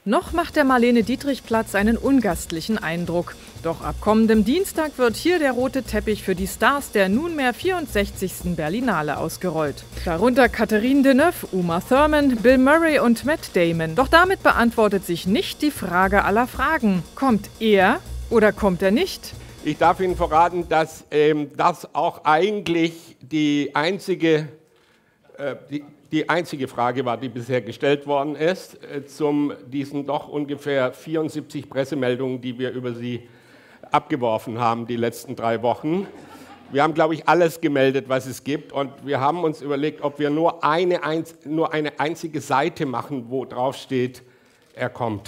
Noch macht der Marlene-Dietrich-Platz einen ungastlichen Eindruck. Doch ab kommendem Dienstag wird hier der rote Teppich für die Stars der nunmehr 64. Berlinale ausgerollt. Darunter Catherine Deneuve, Uma Thurman, Bill Murray und Matt Damon. Doch damit beantwortet sich nicht die Frage aller Fragen. Kommt er oder kommt er nicht? Ich darf Ihnen verraten, dass das auch eigentlich die einzige Frage war, die bisher gestellt worden ist, diesen doch ungefähr 74 Pressemeldungen, die wir über Sie abgeworfen haben die letzten 3 Wochen. Wir haben, glaube ich, alles gemeldet, was es gibt, und wir haben uns überlegt, ob wir nur eine einzige Seite machen, wo drauf steht, er kommt.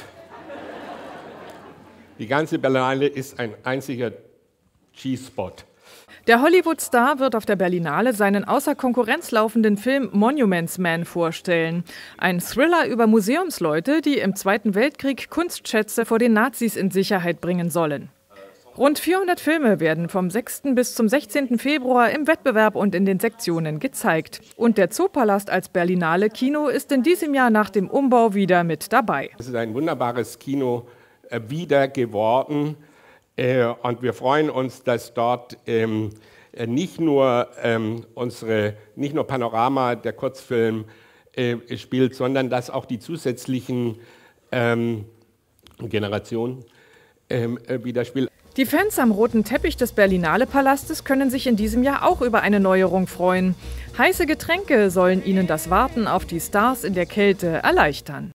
Die ganze Berlinale ist ein einziger G-Spot. Der Hollywood-Star wird auf der Berlinale seinen außer Konkurrenz laufenden Film Monuments Man vorstellen. Ein Thriller über Museumsleute, die im Zweiten Weltkrieg Kunstschätze vor den Nazis in Sicherheit bringen sollen. Rund 400 Filme werden vom 6. bis zum 16. Februar im Wettbewerb und in den Sektionen gezeigt. Und der Zoopalast als Berlinale Kino ist in diesem Jahr nach dem Umbau wieder mit dabei. Es ist ein wunderbares Kino wieder geworden. Und wir freuen uns, dass dort nicht nur Panorama, der Kurzfilm, spielt, sondern dass auch die zusätzlichen Generationen wieder spielen. Die Fans am roten Teppich des Berlinale-Palastes können sich in diesem Jahr auch über eine Neuerung freuen. Heiße Getränke sollen ihnen das Warten auf die Stars in der Kälte erleichtern.